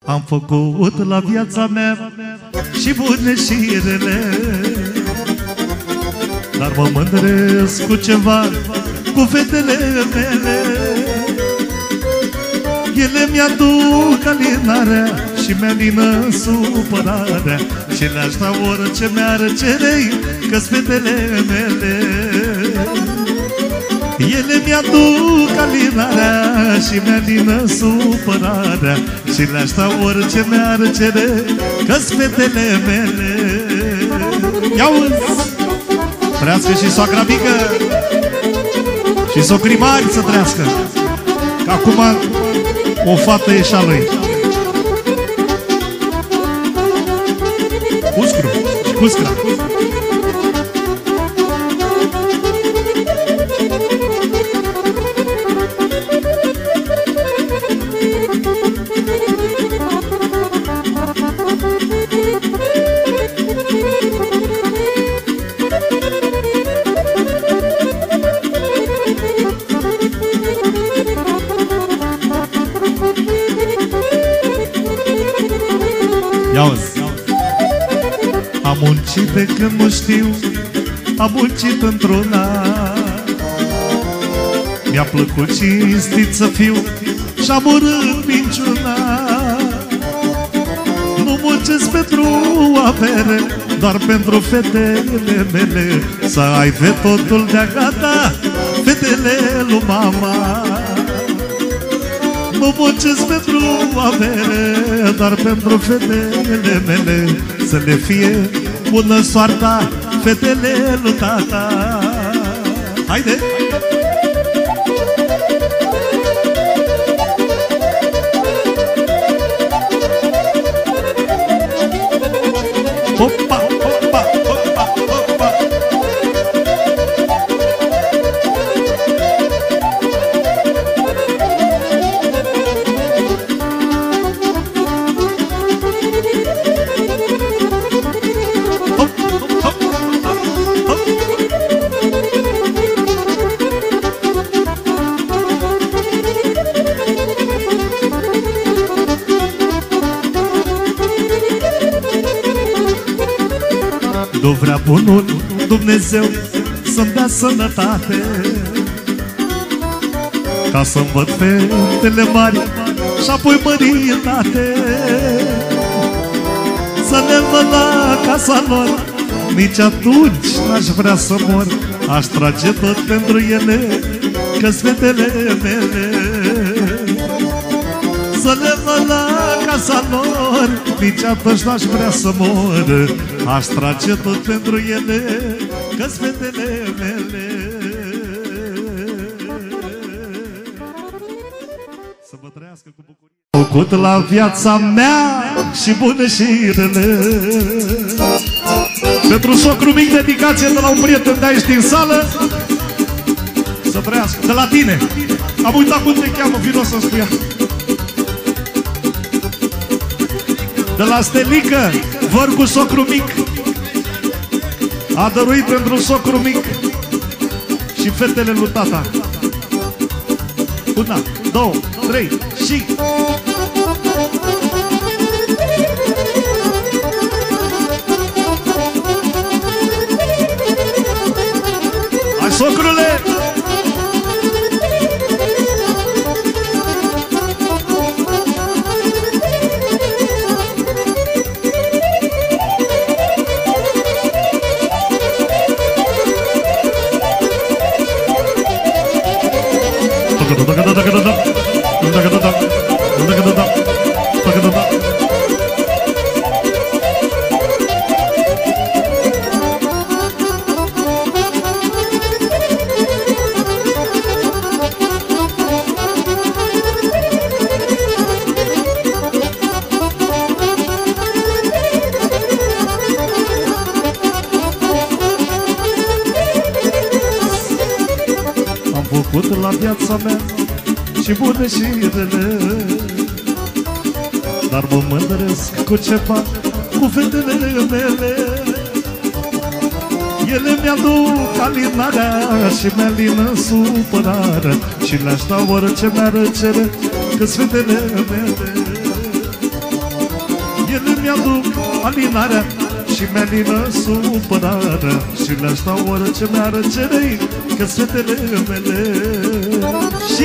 Am făcut la viața mea și bune și rele, dar mă mândresc cu ceva, cu fetele mele. Ele mi-aduc alinarea și mi-alină supărarea, și le-aș da orice mi-ar cere, că-s fetele mele. Ele mi-aduc alinarea și mi-alină supărarea, și le-aș da orice mi-ar cere, că-s fetele mele. Ia-uzi! Trăiască și soacra mică și socrii mari să trăiască, că acum o fată e și-a lui. Uscru și cuscra. Am muncit de când nu știu, am muncit într-una. Mi-a plăcut cinstit să fiu și-am urât minciuna. Nu muncesc pentru avere, doar pentru fetele mele, să ai totul de-a gata, fetele lui mama. Nu muncesc pentru avere, doar pentru fetele mele, să le fie bună soarta, fetele lui tata. Haide! Hopa, hopa, hopa, hopa. Nu vrea bunul Dumnezeu să-mi dea sănătate, ca să-mi văd fetele mari și apoi mărietate, să le văd la casa lor. Nici atunci n-aș vrea să mor, aș trage tot pentru ele, că-s fetele mele. Să le văd la casa lor, nici atunci n-aș vrea să mor, aș trage tot pentru ele, că-s fetele mele. Să vă trăiască cu bucurie. Am făcut la viața mea și bune și rele. Pentru socru mic, dedicație de la un prieten de aici din sală. Să trăiască, de la tine. Am uitat cum te cheamă, vino să-mi spui. De la Stelică, văr cu socru mic, a dăruit pentru socru mic și fetele lui tata. 1, 2, 3 și... Hai, socrule! Am făcut la viața mea și bune și rele, dar mă mândresc cu ceva, cu fetele mele. Ele mi-aduc alinarea și mi-alină supărarea, și le-aș da orice mi-ar cere, că-s fetele mele. să-mi aduc alinarea și mi-alină supărarea și le-aș da orice mi-ar cere, că-s fetele mele. Și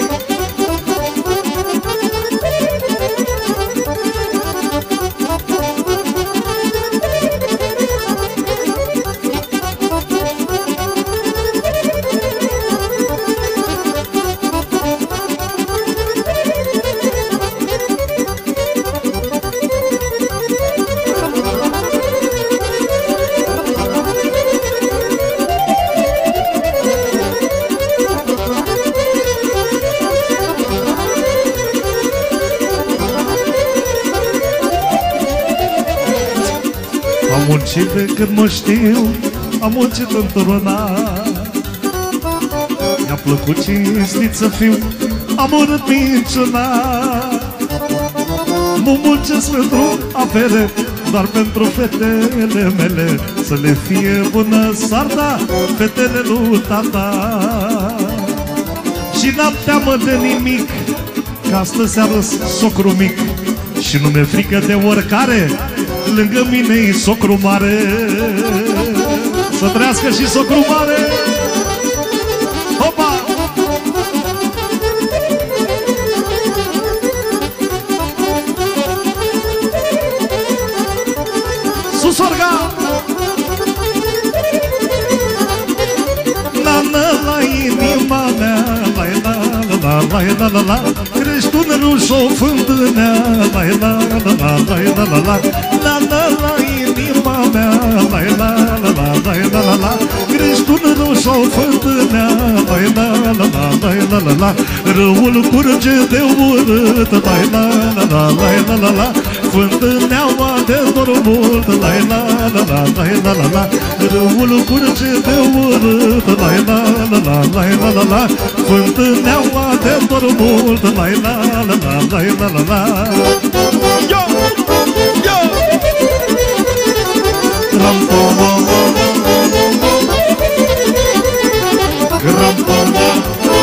am muncit de când mă știu, am muncit într-una. Mi-a plăcut cinstit să fiu, am urât minciuna. Nu muncesc pentru avere, doar pentru fetele mele, să le fie bună sarda, fetele lui tata. Și n-am teamă de nimic, că astă seară socru mic și nu mi-e frică de oricare. Lângă mine-i socru mare. Să trăiască și socru mare. Hopa! Sus orga! Nana la inima mea, la crești un ruș o fântânea, la la inima mea, la crești un ruș o fântânea, la râul curge de urât, la fântâneaua de dor mult, la râul curge de urât, la fântâneaua de dor mult, la yo, yo, ram-pom-pom, ram-pom-pom.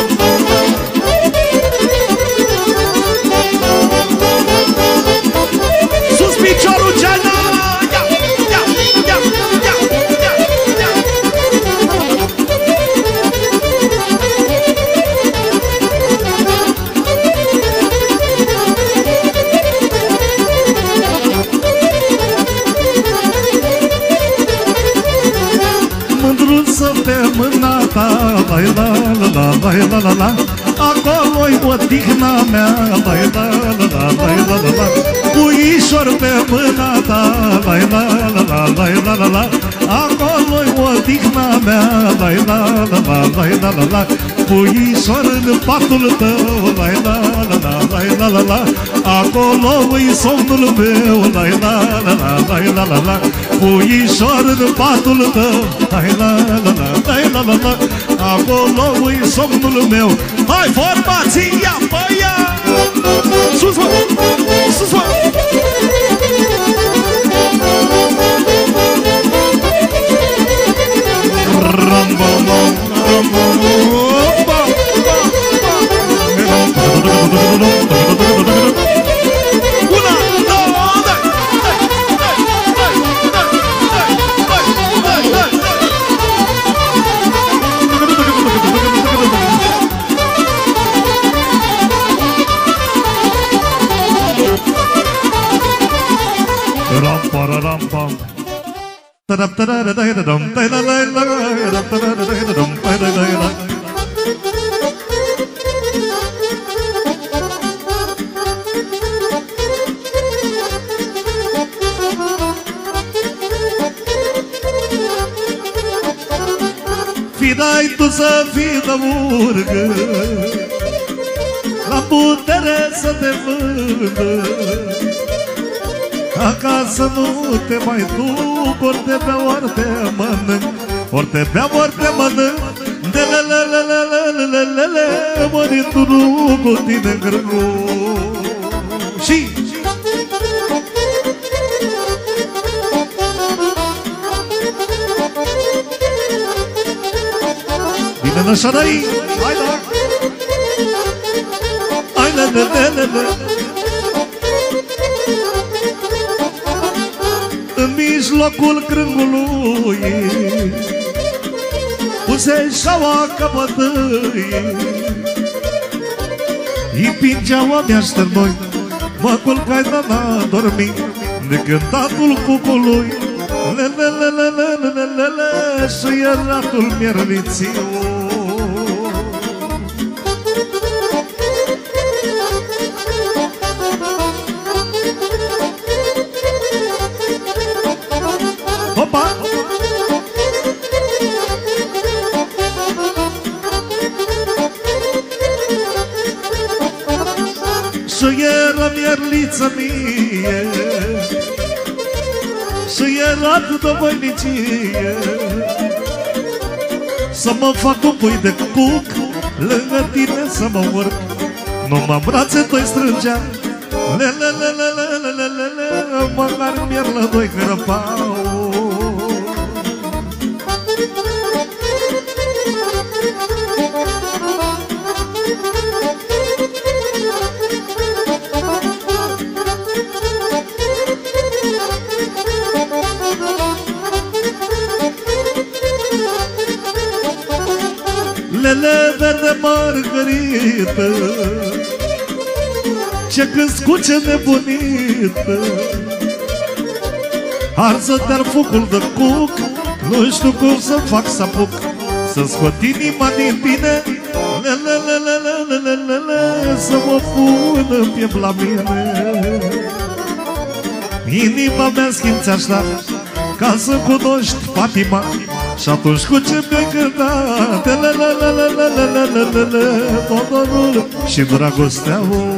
Sus piciorul, Geana! Ia, ia, ia, ia, ia, ia. Mândruță pe mâna ta, la, acolo-i odihna mea, la, puișor pe mâna ta, la, acolo-i odihna mea, la, puișor în patul tău, la, acolo-i somnul meu, la, puișor în patul tău, la, acolo-i somnul meu. Hai, formația, băia! Sus, mă! Sus, mă! Ram-bom-bom, ram-bom-bom. Fidai tu să fii de urgă, la putere să te vândă, acasă nu te mai duc, ori te bea, ori te mănânc, ori te bea, ori te mănânc, de le, mări tu nu cu tine în grâu. Și bine nășărăi, hai da, hai le. mijlocul crângului puse șaua căpătâi, îi pingeaua mea șternoi, mă culcai de n-a dormi de cântatul cucului. Lelelelelelelele, și ieratul mierlițiu. Opa! Și era mierliță mie, și era de voinicie, să mă fac un pui de cuc lângă tine să mă urc. Numai brațe toi strângea, lelelelelelelele, măcar mier la doi crăpau. Lele verde margărită, ce căscuce nebunită, arză de-ar focul de cuc, nu știu cum să fac să apuc să scot inima din tine. Lelelelelelelele, să mă pun în piept la mine. Inima mea schimți așa, ca să cunoști patima, și atunci cu ce mi-ai cântat Todorul și dragostea.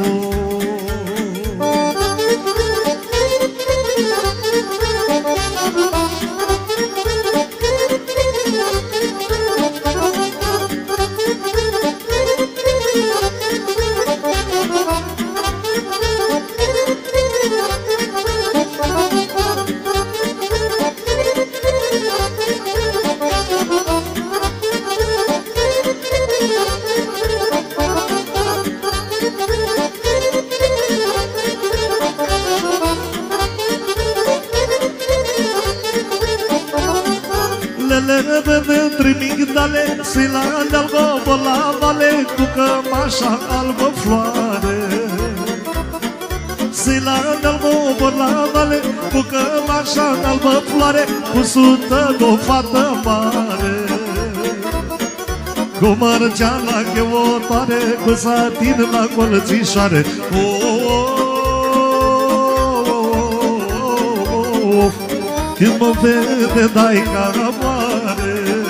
Și la de-algobă la vale cu cămașa albă floare. Și la de-algobă la vale cu cămașa albă floare, cu sută de o fată mare, cu mărgeala cheotoare, cu satin la colțișoare. Când mă vede dai ca mare.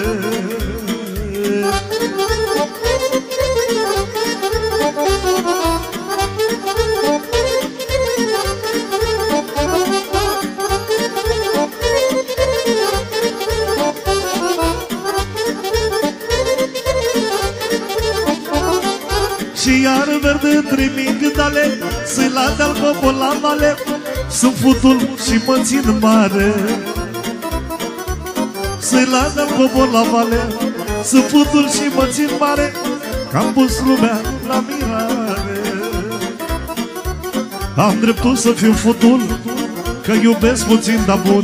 Și iar verde între migdale, să-i la de-al copul la male, sunt futul și mă țin mare. Să-i la de-al copul la male, sunt futul și mă țin mare, că-am pus lumea la mirare. Am dreptul să fiu futul, că iubesc puțin, dar bun.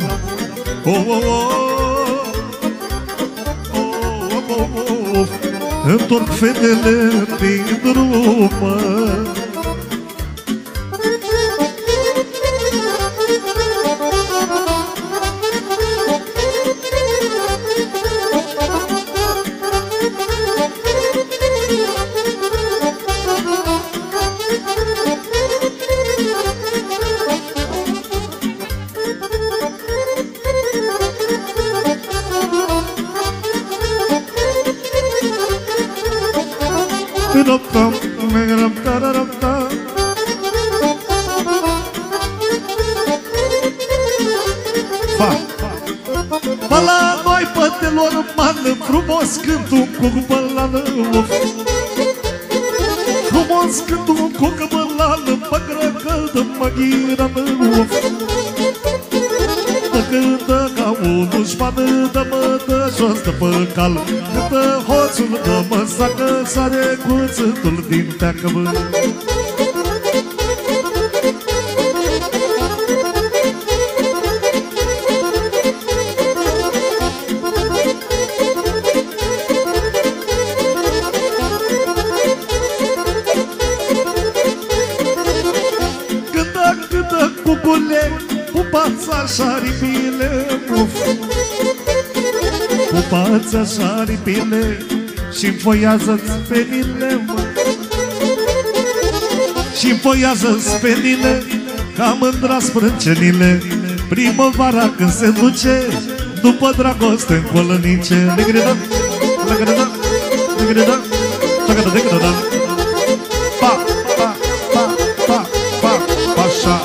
Întorc fetele din drum. Pă la noi, pătelor, mană, frumos cânt un cuc bălană. Frumos cânt un cuc bălană, mă grăcă de măghirană. Dă cântă ca unul șpană, dă-mă dă jos de pe cal. Cântă hoțul, dă-mă sacă, sare cu țântul din teacă, mă. cucule, pupați așa aripile, pupați așa aripile și-mi foiază-ți penile, și-mi foiază-ți penile, ca mândra sprâncenile. Primăvara când se duce, după dragoste în colănice. Legredă, legredă, legredă, legredă, legredă. Pa, pa, pa, pa, pa, pa, așa.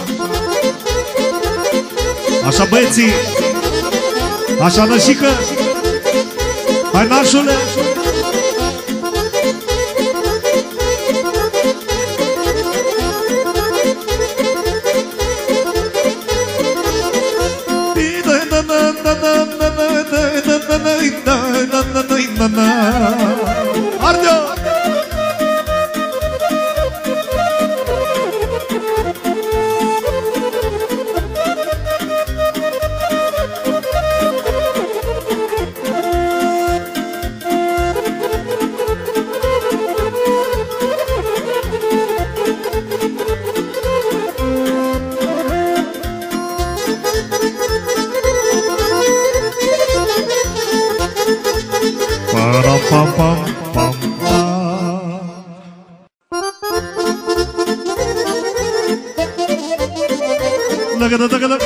Așa băieții, așa nășică. Hai nașule. Arde-o! Pam, pam, pam, pam. Lagada, lagada.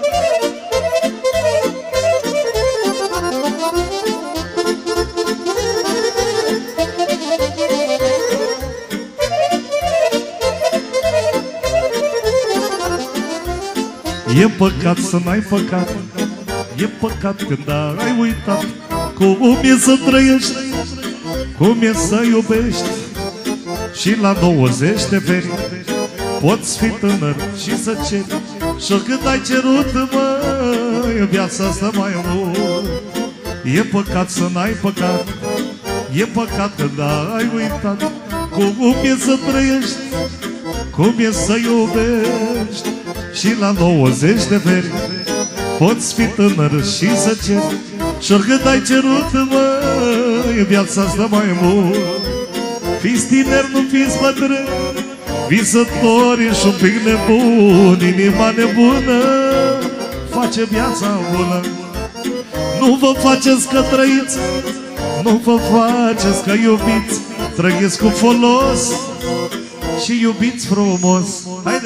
E păcat să n-ai păcat, e păcat când ai uitat cum e să trăiești, cum e să iubești. Și la 20 de veri poți fi tânăr și să ceri, și când ai cerut, măi, viața asta mai mult. E păcat să n-ai păcat, e păcat când ai uitat cum e să trăiești, cum e să iubești. Și la 20 de veri poți fi tânăr și să ceri, și oricând ai cerut, măi, viața asta mai mult. Fiți tineri, nu fiți bătrâni, visători și un pic nebuni. Inima nebună face viața bună. Nu vă faceți că trăiți, nu vă faceți că iubiți. Trăiți cu folos și iubiți frumos. Haide!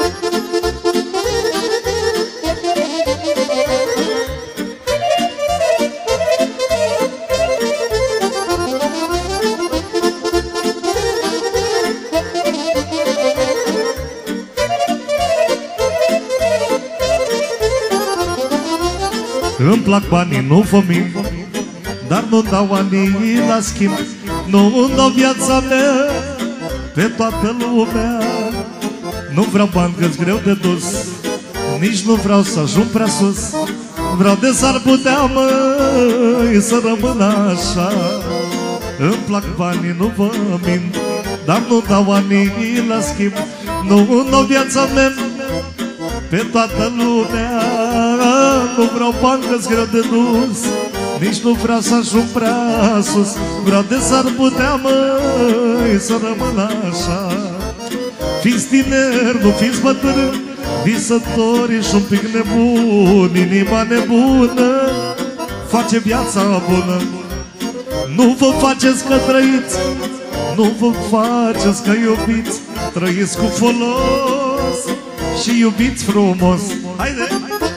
Îmi plac banii, nu vă mint, dar nu dau anii la schimb. Nu dau viața mea pe toată lumea. Nu vreau bani că-s greu de dus, nici nu vreau să ajung prea sus. Vreau de s-ar putea, măi, să rămân așa. Îmi plac banii, nu vă mint, dar nu dau anii la schimb. Nu dau viața mea pe toată lumea. Nu vreau bani că-s greu de dus, nici nu vreau să ajung prea sus. Vreau de s-ar putea, măi, să rămân așa. Fiți tineri, nu fiți bătrâni, visători și un pic nebuni. Inima nebună face viața bună. Nu vă faceți că trăiți, nu vă faceți că iubiți. Trăiți cu folos și iubiți frumos. Haide!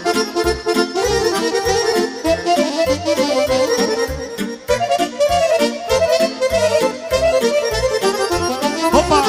Hopa!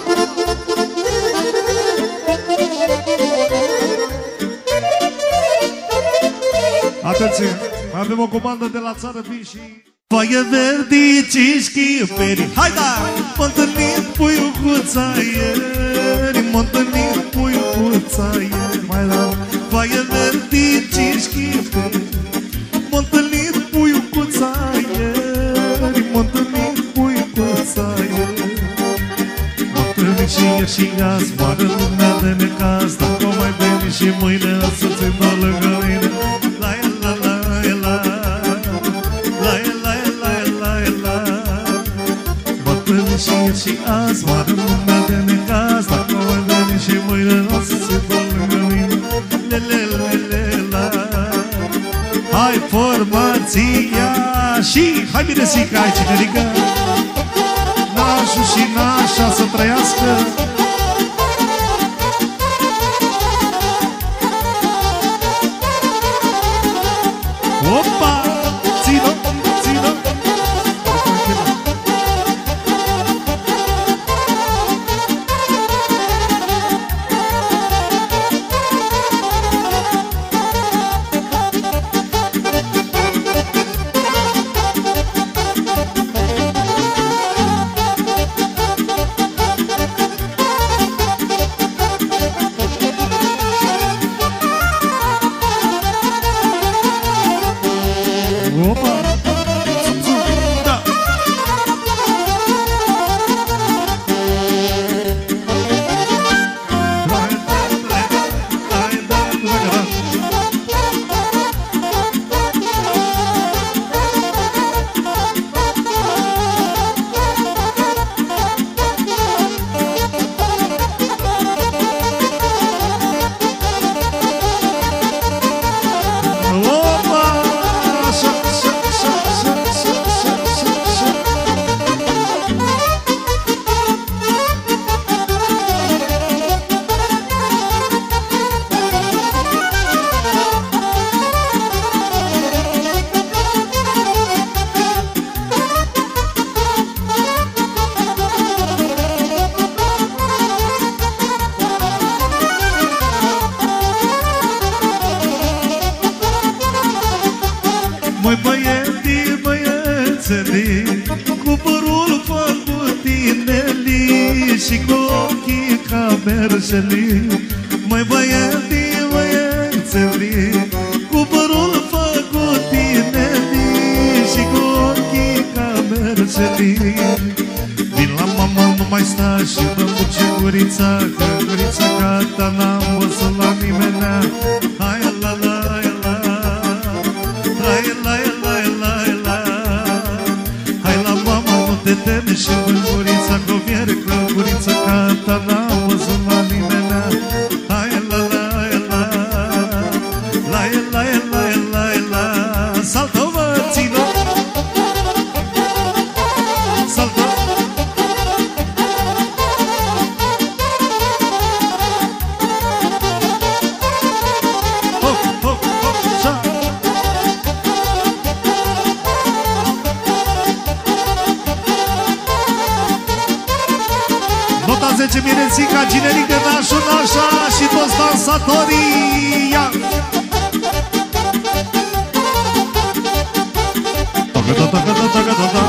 Atenție! Avem o comandă de la țară, vin și... Foaie verdi, cișchi, hai da! M-a întâlnit puiucuța ieri, m-a întâlnit puiucuța ieri. Mai da! Foaie verdi, cișchi, m-a întâlnit puiucuța ieri, m-a întâlnit puiucuța ieri. M-a întâlnit și ieri și azi, moară lumea de necaz. Dacă o mai veni și mâine, o să țin o lângă mine. La la la la la. Și azi moară lumea de necaz. Dacă o mai veni și mâine, o să se dă lângă mine. soția. Și hai bine zica, ai cinerică, nașul și nașa să trăiască. Opa, țină, țină. Opa! Da! Măi băieții, băiețelii, cu părul făcut inelii și cu ochii ca merșelii. Măi băieții, băiețelii, cu părul făcut inelii și cu ochii ca merșelii. Vin la mama, nu mai sta și mă muce gurița, că gurița ca ta n-am văzut la nimenea. Hai la la la, hai la la la la, hai la mama, nu te teme și mă gurița cu miere, că gurița ca ta n-am văzut la nimenea. Hai la la la, la la la la la, saltă-mă, țină, saltă. Nota 10 Mirețica, Ginerică, Nașu, Nașa și toți dansatorii. Ia! Tocă, tocă, tocă, tocă, tocă.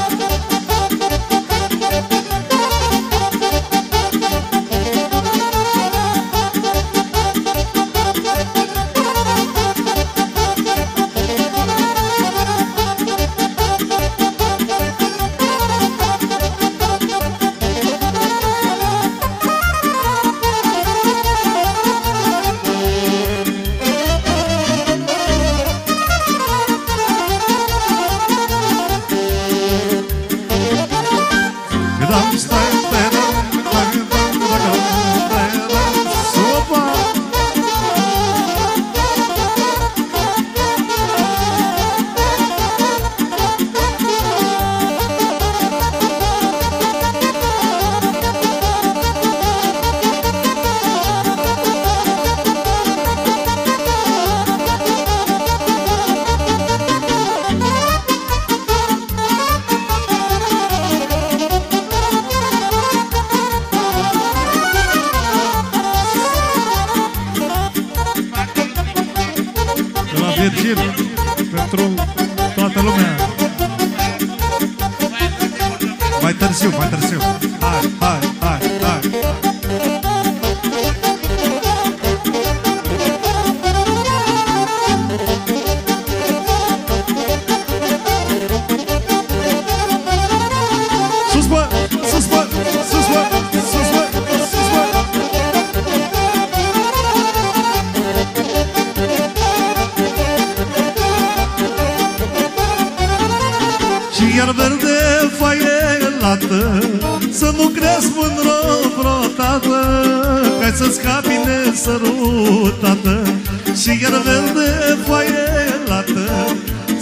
Virgil, pentru toată lumea. Mai târziu, mai târziu. Hai, hai, hai, hai. Sus, bă! Sus, bă! Sus, bă! Sus, bă! Sus, bă! Iar verde faielată, să nu crezi mândră vreodată, ca să scapi nesărutată. Și iar verde faielată,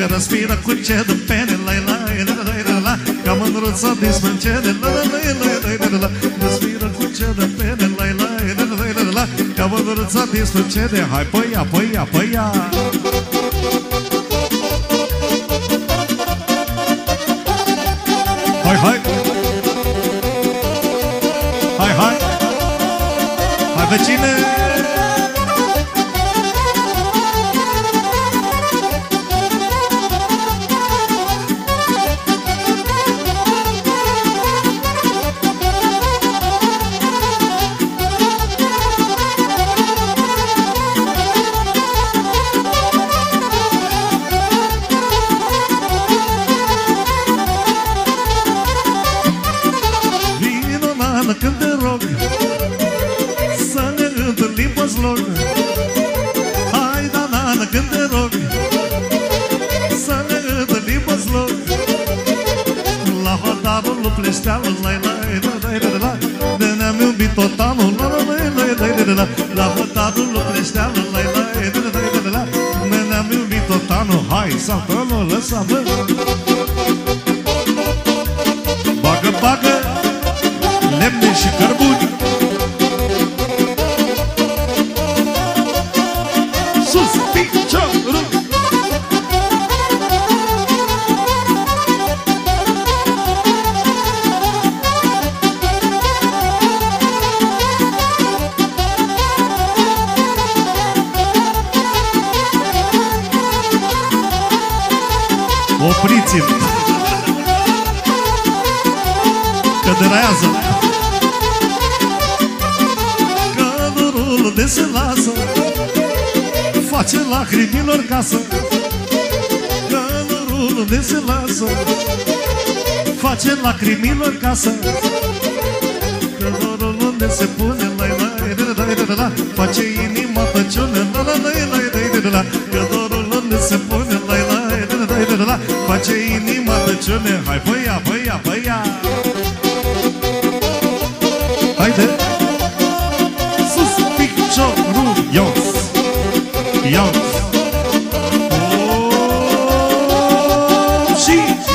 Respiră cu ce de pene, la, ca mândruța dismâncene, la, respiră cu ce de pene, la, ca mândruța dismâncene. Hai pe ea, pe ea, pe ea. Hai, hai. Hai, hai. Hai, vecine. Când te rog să ne întâlnim pe slog. Hai, da, nana, când te rog să ne întâlnim pe slog. La hotarul lui Pleșteanul, la, de ne-am iubit tot anul, la, la hotarul lui Pleșteanul, la, de ne-am iubit tot anul. Hai, saltă-l, lăsa-mă. Bagă, bagă lemne și cărbuni. Sus, piciorul. Opriți-l, că deraiază. De se lasă, face lacrimilor casă. Călărul de se lasă, face lacrimilor casă. Călărul unde se pune, la, face inima păciune, la. Călărul unde se pune, la, face inima păciune. Hai, băia, băia, băia. Haide. Piciorul, ios, ios. Și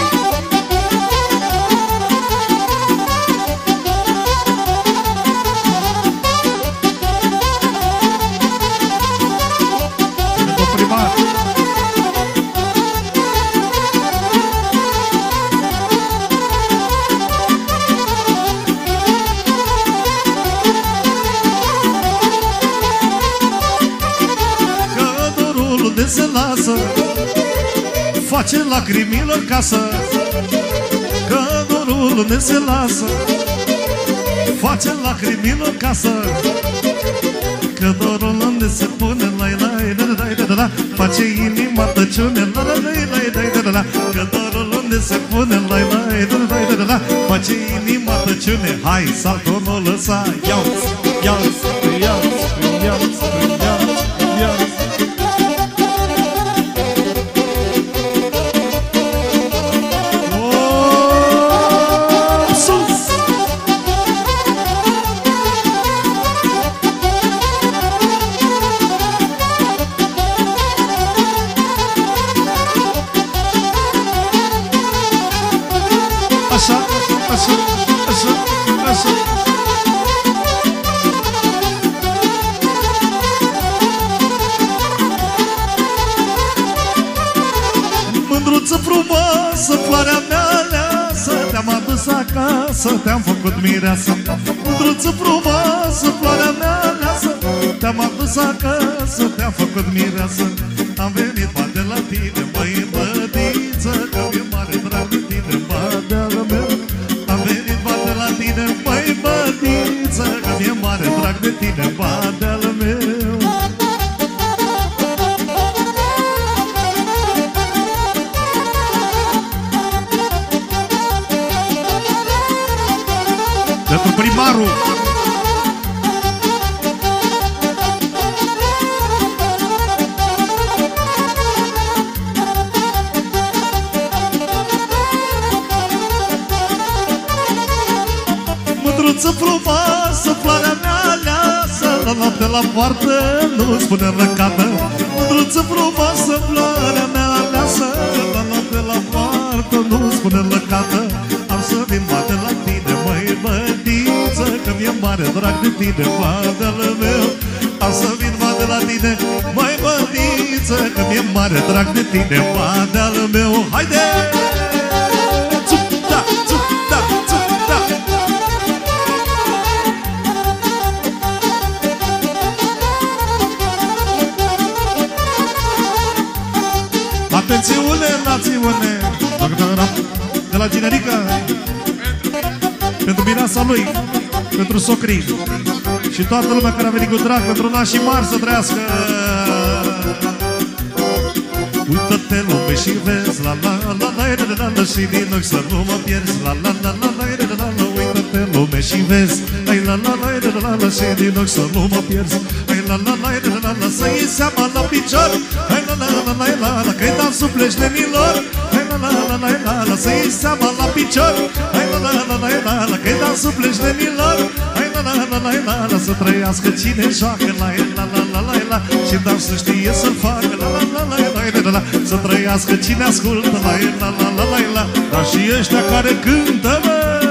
primar. De se lasă, face lacrimilor casă. Că dorul unde se lasă, face lacrimilor casă. Că dorul unde se pune, la, face inima tăciune, la. Că dorul unde se pune, la, face inima tăciune. Hai, saltă, nu lăsa. Iau-ți, iau-ți, iau-ți, iau-ți, iau-ți, iau-ți. Așa, așa, așa, așa. Mândruță frumoasă, floarea mea aleasă, te-am adus acasă, te-am făcut mireasă. Mândruță frumoasă, floarea mea aleasă, te-am adus acasă, te-am făcut mireasă. Am venit poate la tine, măi bădiță, că mi-e mare drag de tine, bădeală meu. Am venit poate la tine, măi bădiță, că mi-e mare drag de tine, bădeală meu. Pentru primarul mândruță frumoasă, floarea mea aleasă, la noapte la poartă nu spune răcată. Mândruță frumoasă, floarea mea aleasă, acasă, de la poartă nu spune lăcată. Am să vin mare la tine, măi bătiță, că mi-e mare drag de tine, vadele meu. Am să vin mare la tine, măi bătiță, că mi-e mare drag de tine, vadele meu. Haide! Țup-da, țup-da, țup-da. Atențiune, națiune! De la generică, pentru mireasa lui, pentru socrii și toată lumea care a venit cu drag, pentru nașii mari să trăiască. Uită-te lume și vezi, la la la la la la la, și din ochi să nu mă pierzi, la la la la la la la la. Uită-te lume și vezi, ai la la la la la la, și din ochi să nu mă pierzi, ai la la la la la la. Să iei seama la picior, ai la la la la la la, că-i dansul pleștenilor. La la la la la, să iei seama la picior. Hai la la la la la la, că-i dansul pleștenilor. Hai la la la la la la, să trăiască cine joacă la la la la la la, și dansul știe să-l facă la la la la la la la, să trăiască cine ascultă la la la la la la, dar și ăștia care cântă, mă!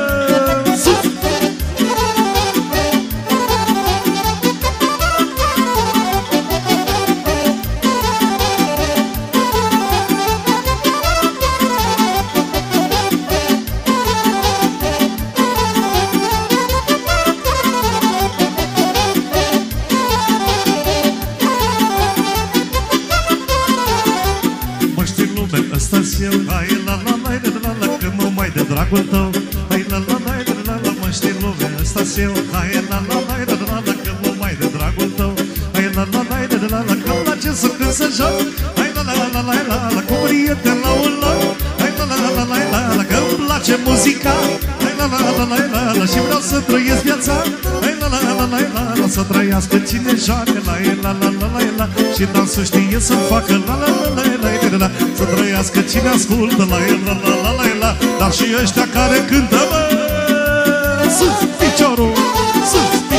Dragul tău, hai la la la la la, mă știi lumea asta-s eu. Hai la la la la la, că mă mai de dragul tău. Hai la la la la la, că-mi place să cânt să joc. Hai la la la la la la, cu prieten la un loc. Hai la la la la la la, că-mi place muzica. Hai la la la la la la, și vreau să trăiesc viața. Hai la la la la la la, să trăiască cine joacă la la la la la la, și dansul știe să facă la la la la la la, să trăiască cine ascultă la la la la la la, dar și ăștia care cântă, mă, sus piciorul, sus piciorul.